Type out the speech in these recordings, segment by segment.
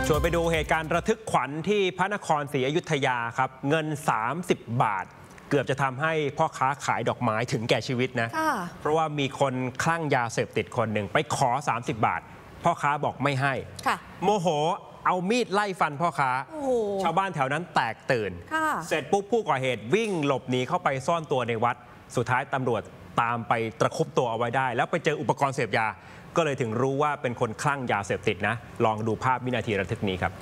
ชวนไปดูเหตุการณ์ระทึกขวัญที่พระนครศรีอยุธยาครับเงิน30 บาทเกือบจะทำให้พ่อค้าขายดอกไม้ถึงแก่ชีวิตนะเพราะว่ามีคนคลั่งยาเสพติดคนหนึ่งไปขอ30 บาทพ่อค้าบอกไม่ให้โมโหเอามีดไล่ฟันพ่อค้าชาวบ้านแถวนั้นแตกตื่นเสร็จปุ๊บผู้ก่อเหตุวิ่งหลบหนีเข้าไปซ่อนตัวในวัดสุดท้ายตำรวจตามไปตะครุบตัวเอาไว้ได้แล้วไปเจออุปกรณ์เสพยาก็เลยถึงรู้ว่าเป็นคนคลั่งยาเสพติดนะลองดูภาพวินาทีระทึกนี้ครับ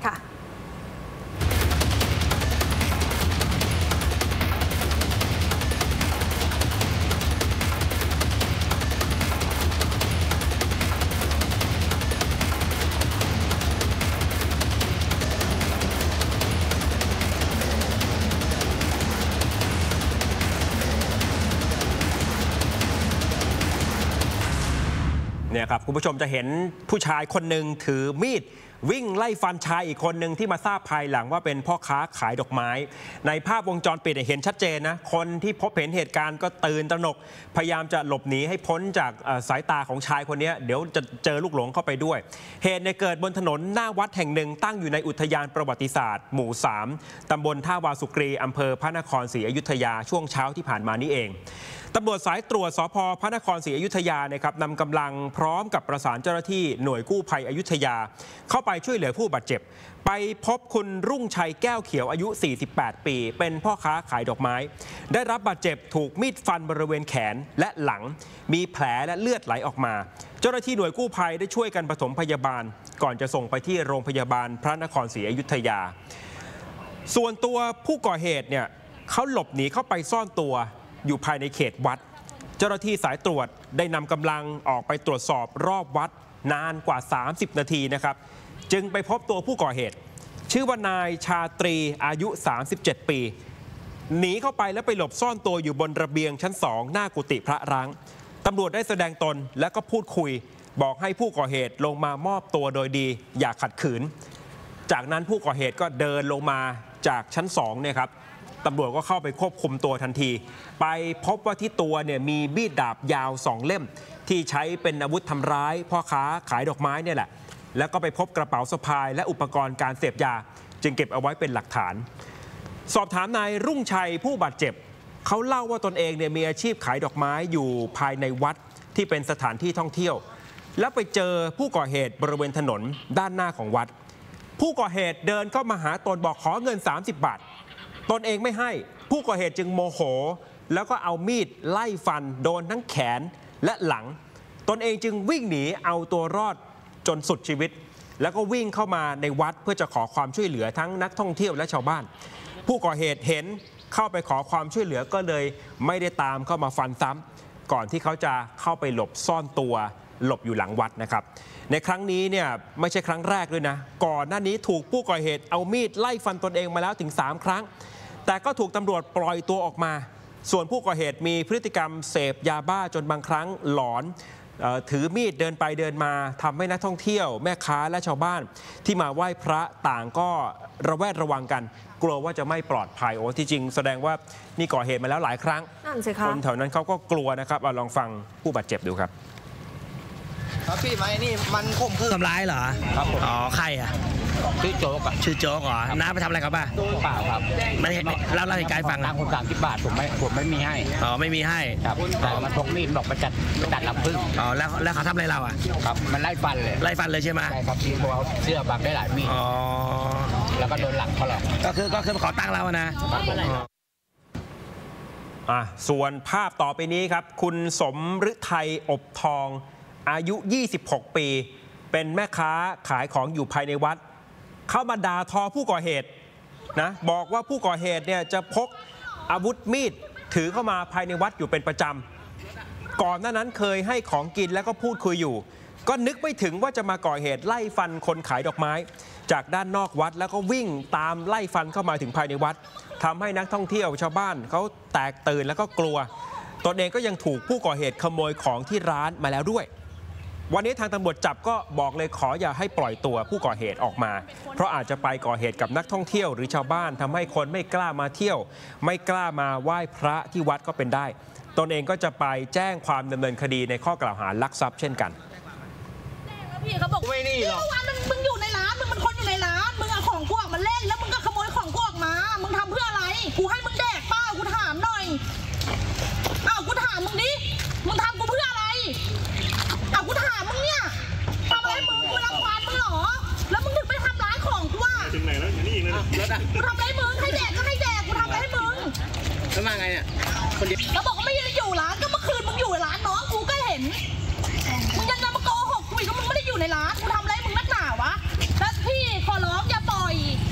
เนี่ยครับคุณผู้ชมจะเห็นผู้ชายคนหนึ่งถือมีดวิ่งไล่ฟันชายอีกคนหนึ่งที่มาทราบภายหลังว่าเป็นพ่อค้าขายดอกไม้ในภาพวงจรปิดเห็นชัดเจนนะคนที่พบเห็นเหตุการณ์ก็ตื่นตระหนกพยายามจะหลบหนีให้พ้นจากสายตาของชายคนนี้เดี๋ยวจะเจอลูกหลงเข้าไปด้วยเหตุเกิดบนถนนหน้าวัดแห่งหนึ่งตั้งอยู่ในอุทยานประวัติศาสตร์หมู่3ตำบลท่าวาสุกรีอำเภอพระนครศรีอยุธยาช่วงเช้าที่ผ่านมานี้เองตำรวจสายตรวจสภ.พระนครศรีอยุธยานะครับนำกำลังพร้อมกับประสานเจ้าหน้าที่หน่วยกู้ภัยอยุธยาเข้าไปช่วยเหลือผู้บาดเจ็บไปพบคุณรุ่งชัยแก้วเขียวอายุ 48 ปีเป็นพ่อค้าขายดอกไม้ได้รับบาดเจ็บถูกมีดฟันบริเวณแขนและหลังมีแผลและเลือดไหลออกมาเจ้าหน้าที่หน่วยกู้ภัยได้ช่วยกันปฐมพยาบาลก่อนจะส่งไปที่โรงพยาบาลพระนครศรีอยุธยาส่วนตัวผู้ก่อเหตุเนี่ยเขาหลบหนีเข้าไปซ่อนตัวอยู่ภายในเขตวัดเจ้าหน้าที่สายตรวจได้นำกำลังออกไปตรวจสอบรอบวัดนานกว่า30 นาทีนะครับจึงไปพบตัวผู้ก่อเหตุชื่อว่านายชาตรีอายุ37 ปีหนีเข้าไปแล้วไปหลบซ่อนตัวอยู่บนระเบียงชั้น2หน้ากุฏิพระร้างตำรวจได้แสดงตนและก็พูดคุยบอกให้ผู้ก่อเหตุลงมามอบตัวโดยดีอย่าขัดขืนจากนั้นผู้ก่อเหตุก็เดินลงมาจากชั้น2เนี่ยครับตำรวจก็เข้าไปควบคุมตัวทันทีไปพบว่าที่ตัวเนี่ยมีมีดดาบยาว2 เล่มที่ใช้เป็นอาวุธทำร้ายพ่อค้าขายดอกไม้เนี่ยแหละแล้วก็ไปพบกระเป๋าสะพายและอุปกรณ์การเสพยาจึงเก็บเอาไว้เป็นหลักฐานสอบถามนายรุ่งชัยผู้บาดเจ็บเขาเล่าว่าตนเองเนี่ยมีอาชีพขายดอกไม้อยู่ภายในวัดที่เป็นสถานที่ท่องเที่ยวแล้วไปเจอผู้ก่อเหตุบริเวณถนนด้านหน้าของวัดผู้ก่อเหตุเดินเข้ามาหาตนบอกขอเงิน30 บาทตนเองไม่ให้ผู้ก่อเหตุจึงโมโหแล้วก็เอามีดไล่ฟันโดนทั้งแขนและหลังตนเองจึงวิ่งหนีเอาตัวรอดจนสุดชีวิตแล้วก็วิ่งเข้ามาในวัดเพื่อจะขอความช่วยเหลือทั้งนักท่องเที่ยวและชาวบ้านผู้ก่อเหตุเห็นเข้าไปขอความช่วยเหลือก็เลยไม่ได้ตามเข้ามาฟันซ้ำก่อนที่เขาจะเข้าไปหลบซ่อนตัวหลบอยู่หลังวัดนะครับในครั้งนี้เนี่ยไม่ใช่ครั้งแรกด้วยนะก่อนหน้านี้ถูกผู้ก่อเหตุเอามีดไล่ฟันตนเองมาแล้วถึง3 ครั้งแต่ก็ถูกตำรวจปล่อยตัวออกมาส่วนผู้ก่อเหตุมีพฤติกรรมเสพยาบ้าจนบางครั้งหลอนถือมีดเดินไปเดินมาทำให้นักท่องเที่ยวแม่ค้าและชาวบ้านที่มาไหว้พระต่างก็ระแวดระวังกันกลัวว่าจะไม่ปลอดภัยที่จริงแสดงว่านี่ก่อเหตุมาแล้วหลายครั้งคนแถวนั้นเขาก็กลัวนะครับลองฟังผู้บาดเจ็บดูครับพี่ไหมนี่มันข่มขืนทำร้ายเหรอครับผมอ๋อใครอ่ะชื่อโจ๊กชื่อโจ๊กเหรอน้าไปทำอะไรครับป้าเปล่าครับไม่เล่าเหตุการณ์ฟังตังค์คน30 บาทผมไม่มีให้อ๋อไม่มีให้ครับแต่มันพกมีดบอกไปจัดลำพึ่งอ๋อแล้วเขาทำอะไรเราอ่ะครับมันไล่ฟันเลยใช่ไหมใช่ครับที่เขาเสื้อบังได้หลายมีดอ๋อแล้วก็โดนหลังเขาหรอกก็คือขอตั้งเรานะส่วนภาพต่อไปนี้ครับคุณสมฤทัยอบทองอายุ26 ปีเป็นแม่ค้าขายของอยู่ภายในวัดเข้ามาด่าทอผู้ก่อเหตุนะบอกว่าผู้ก่อเหตุเนี่ยจะพกอาวุธมีดถือเข้ามาภายในวัดอยู่เป็นประจำก่อนหน้านั้นเคยให้ของกินแล้วก็พูดคุยอยู่ก็นึกไม่ถึงว่าจะมาก่อเหตุไล่ฟันคนขายดอกไม้จากด้านนอกวัดแล้วก็วิ่งตามไล่ฟันเข้ามาถึงภายในวัดทำให้นักท่องเที่ยวชาวบ้านเขาแตกตื่นแล้วก็กลัวตนเองก็ยังถูกผู้ก่อเหตุขโมยของที่ร้านมาแล้วด้วยวันนี้ทางตำรวจจับก็บอกเลยขออย่าให้ปล่อยตัวผู้ก่อเหตุออกมาเพราะอาจจะไปก่อเหตุกับนักท่องเที่ยวหรือชาวบ้านทำให้คนไม่กล้ามาเที่ยวไม่กล้ามาไหว้พระที่วัดก็เป็นได้ตนเองก็จะไปแจ้งความดำเนินคดีในข้อกล่าวหาลักทรัพย์เช่นกันพี่เขาบอกไม่นี่หรอกวันมึงอยู่ในร้านมึงมันคนอยู่ในร้านของมันเล่นแล้วมึงก็ขโมยของกูออกมามึงทำเพื่ออะไรกูให้มึงแดกเปล่ากูถามหน่อยกูถามมึงดิมึงทำกูเพื่ออะไรกูถามมึงเนี่ยทำอะไรมึงกูรังควานมึงเหรอแล้วมึงถึงไปทำร้ายของกูถึงไหนแล้วนี่เองเลยรถกูทำอะไรมึงให้แดกก็ให้แดกกูทำอะไรให้มึงแล้วมาไงเนี่ยคนเดียวแล้วบอกว่าไม่ได้อยู่ร้านก็เมื่อคืนมึงอยู่ร้านน้องกูก็เห็นมึงยังจะมาโกหกกูอีกว่ามึงไม่ได้อยู่ในร้านกูทำอะไรมึงนักหนาวะแล้วพี่ขอร้องอย่าปล่อย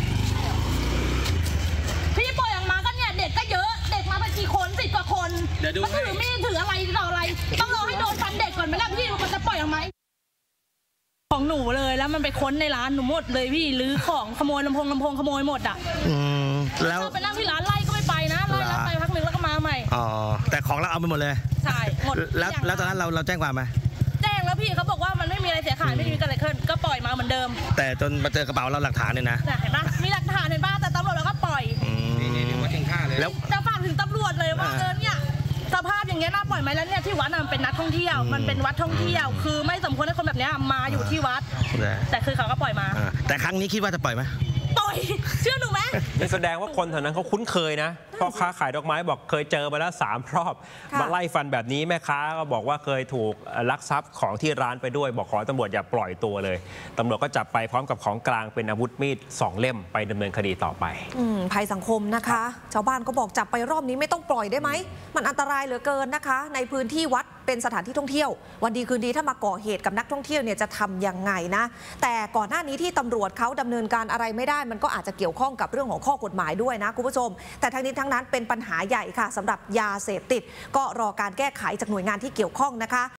พี่ปล่อยออกมาก็เนี่ยเด็กก็เยอะเด็กมาเป็นกี่คน10 กว่าคนมันถือมีดถืออะไรต่ออะไรต้องรอให้โดนฟันเด็กก่อนไหมล่ะพี่มันจะปล่อยออกไหมของหนูเลยแล้วมันไปค้นในร้านหนูหมดเลยพี่รื้อของขโมยลำโพงขโมยหมดอ่ะแล้วไปนั่งที่ร้านไล่ก็ไม่ไปนะไล่แล้วไปพักนึงแล้วก็มาใหม่แต่ของเราเอาไปหมดเลยใช่หมดแล้วตอนนั้นเราแจ้งความไหมแจ้งแล้วพี่เขาบอกว่ามันไม่มีอะไรเสียหายไม่มีอะไรขึ้นก็ปล่อยมาเหมือนเดิมแต่จนมาเจอกระเป๋าเราหลักฐานเนี่ยนะเห็นปะมีหลักฐานเห็นปะแต่ตำรวจเราก็ปล่อยนี่ว่าเก่งค่าเลยแล้วจะฝากถึงตำรวจเลยว่าเนี่ยสภาพอย่างเงี้ยน่าปล่อยไหมแล้วเนี่ยที่วัดมันเป็นนักท่องเที่ยวมันเป็นวัดท่องเที่ยวคือไม่สมควรให้คนแบบนี้มาอยู่ที่วัดแต่คือเขาก็ปล่อยมาแต่ครั้งนี้คิดว่าจะปล่อยไหมปล่อยเชื่อหนูไหมนี่แสดงว่าคนแถวนั้นเขาคุ้นเคยนะพ่อค้าขายดอกไม้บอกเคยเจอมาแล้ว3 รอบมาไล่ฟันแบบนี้แม่ค้าก็บอกว่าเคยถูกลักทรัพย์ของที่ร้านไปด้วยบอกขอตำรวจอย่าปล่อยตัวเลยตำรวจก็จับไปพร้อมกับของกลางเป็นอาวุธมีด2 เล่มไปดำเนินคดีต่อไปภัยสังคมนะคะชาวบ้านก็บอกจับไปรอบนี้ไม่ต้องปล่อยได้ไหมมันอันตรายเหลือเกินนะคะในพื้นที่วัดเป็นสถานที่ท่องเที่ยววันดีคืนดีถ้ามาก่อเหตุกับนักท่องเที่ยวเนี่ยจะทำยังไงนะแต่ก่อนหน้านี้ที่ตำรวจเขาดำเนินการอะไรไม่ได้มันก็อาจจะเกี่ยวข้องกับเรื่องของข้อกฎหมายด้วยนะคุณผู้ชมแต่ทั้งนี้ทั้งนั้นเป็นปัญหาใหญ่ค่ะสำหรับยาเสพติดก็รอการแก้ไขจากหน่วยงานที่เกี่ยวข้องนะคะ